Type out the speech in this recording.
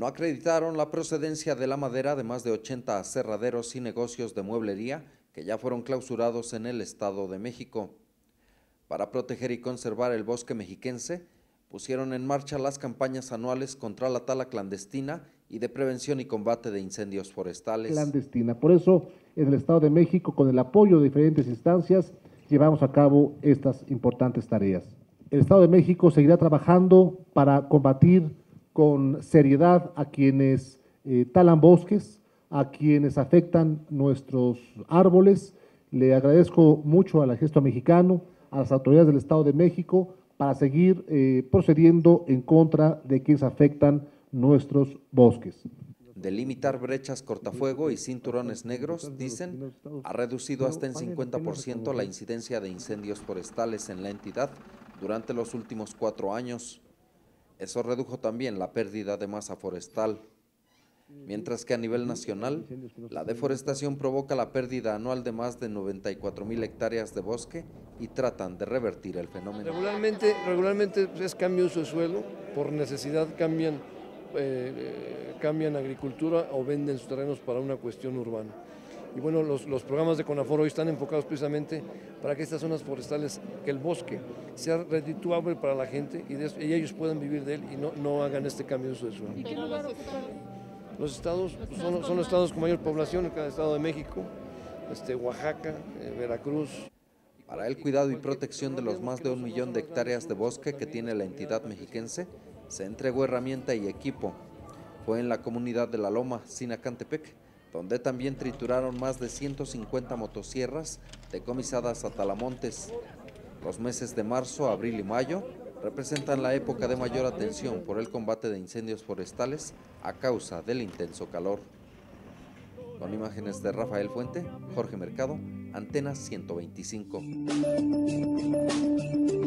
no acreditaron la procedencia de la madera de más de 80 aserraderos y negocios de mueblería que ya fueron clausurados en el Estado de México. Para proteger y conservar el bosque mexiquense, pusieron en marcha las campañas anuales contra la tala clandestina y de prevención y combate de incendios forestales. Clandestina. Por eso, en el Estado de México, con el apoyo de diferentes instancias, llevamos a cabo estas importantes tareas. El Estado de México seguirá trabajando para combatir con seriedad a quienes talan bosques, a quienes afectan nuestros árboles. Le agradezco mucho al Ejército Mexicano, a las autoridades del Estado de México, para seguir procediendo en contra de quienes afectan nuestros bosques. Delimitar brechas cortafuego y cinturones negros, dicen, ha reducido hasta en 50% la incidencia de incendios forestales en la entidad durante los últimos 4 años. Eso redujo también la pérdida de masa forestal. Mientras que a nivel nacional, la deforestación provoca la pérdida anual de más de 94,000 hectáreas de bosque y tratan de revertir el fenómeno. Regularmente es cambio de uso de suelo, por necesidad cambian agricultura o venden sus terrenos para una cuestión urbana. Y bueno, los programas de CONAFOR hoy están enfocados precisamente para que estas zonas forestales, que el bosque sea redituable para la gente y ellos puedan vivir de él y no hagan este cambio de uso de suelo. ¿Y qué lugar ocupan? Los estados son los estados con mayor población, en cada estado de México, Oaxaca, Veracruz. Para el cuidado y protección de los más de 1 millón de hectáreas de bosque que tiene la entidad mexiquense, se entregó herramienta y equipo. Fue en la comunidad de La Loma, Sinacantepec, donde también trituraron más de 150 motosierras decomisadas a talamontes. Los meses de marzo, abril y mayo representan la época de mayor atención por el combate de incendios forestales a causa del intenso calor. Con imágenes de Rafael Fuente, Jorge Mercado, Antena 125.